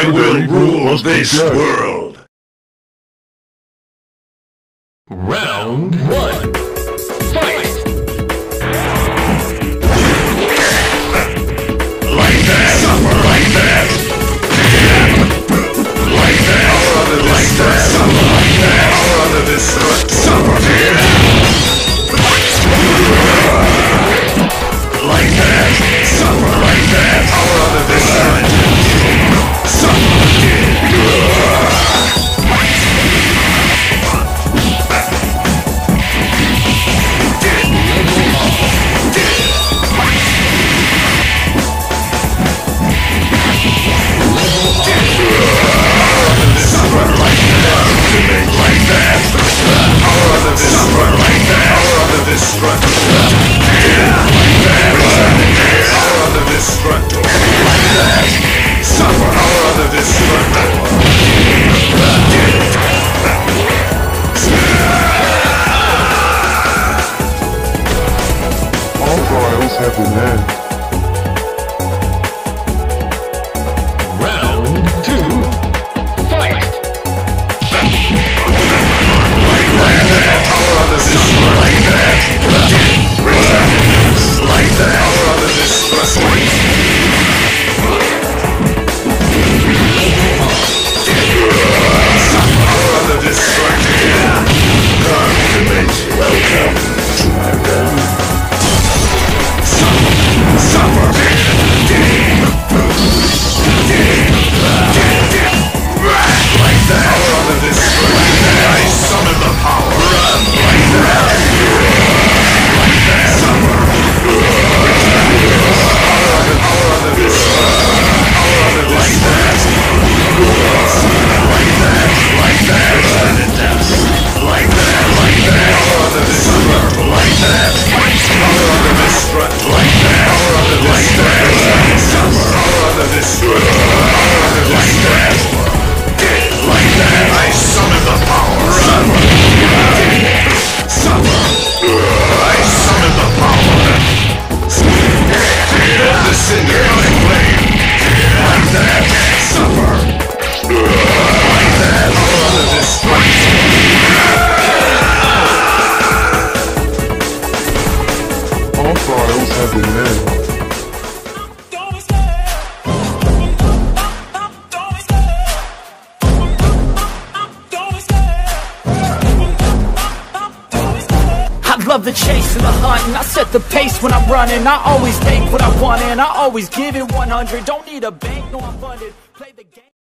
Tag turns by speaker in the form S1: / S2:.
S1: I will rule this world.
S2: Round 1. Fight!
S1: Like that, suffer like that. Like that, like that, suffer like that. Power under this suffer. Like that, suffer like that. Power under this suffer.
S3: Have been there.
S2: Round 2. Fight!
S1: Like that, power under this like that. Like that, power under this power under this welcome to my realm. Suffer! Like that! Power under this I summon the power! Run! Like that! Like that! Suffer! Power under this power under this like that! Like that! Like that! Turn it down! Like that! Like that! Power under this suffer! Like that! Power under this strut! Like that! Power under this like that! Suffer! Power under this strut! Power under this like that! Like that! I summon the power! Suffer! I summon the power! The cinder my flame! Like that! Suffer! Like that! Power under this strut!
S3: All trials have been made.
S4: I love the chase and the hunt, and I set the pace when I'm running. I always take what I want and I always give it 100. Don't need a bank, no I'm funded. Play the game.